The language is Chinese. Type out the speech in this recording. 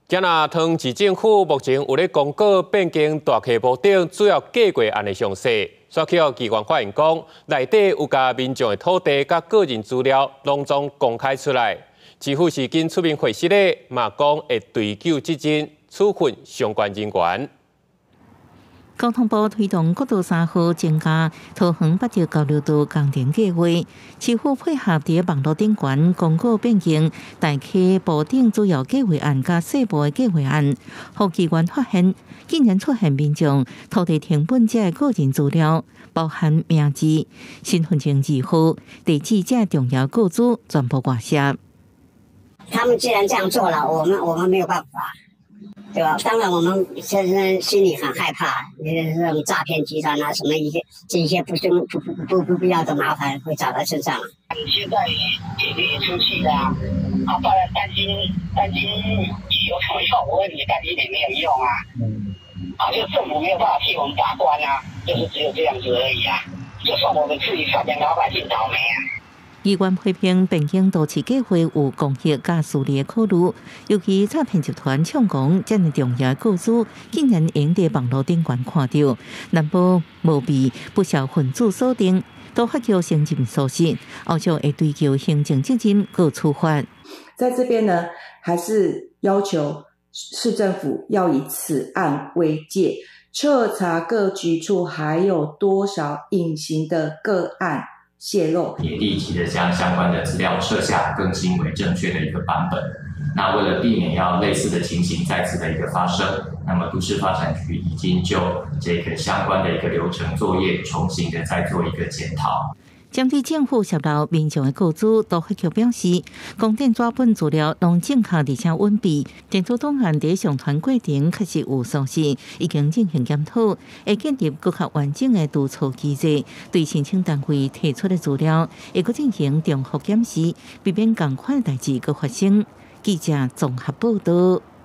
加拿大市政府目前有咧公告变更大溪屋顶主要计划案的详细。刷去机关发现讲，内底有甲民众的土地甲个人资料拢总公开出来。市府是经出面回释咧，嘛讲会追究责任，处分相关人员。 交通部推动国道3号增加桃园八条交流道工程计划，市府配合伫网络顶悬公告变更大溪屋顶主要计划案甲细部的计划案，互机关发现竟然出现民众土地成本者的个人资料，包含名字、身份证字号、地址这重要个资全部外泄。 他们既然这样做了，我们没有办法。对吧？当然，我们现在心里很害怕，这种诈骗集团啊，什么这些不必要的麻烦会找到身上。 你现在也可以出去的啊，当然担心有什么用？我问你，担心也没有用啊。就政府没有办法替我们把关啊，就是只有这样子而已啊。就算我们自己上面老百姓倒霉啊。 议员批评变更都市计划有公益甲私利的考虑，尤其诈骗集团抢讲这么重要的个资，竟然用在网络顶悬看到，难保无被不肖分子锁定，都发叫行政疏失，后续会追究行政责任，各处罚。 在这边呢，还是要求市政府要以此案为戒，彻查各局处还有多少隐形的个案泄露， 也立即的将相关的资料撤下，更新为正确的一个版本。那为了避免要类似的情形再次的一个发生，那么都市发展局已经就这个相关的一个流程作业重新的再做一个检讨。 针对政府泄露民众的个资，都发局表示，公电纸本资料拢正确而且稳备，电子档案在上传过程确实有疏失，已经进行检讨，会建立更加完整的督促机制，对申请单位提出的资料，会搁进行重复检视，避免同款的代志搁发生。记者综合报道。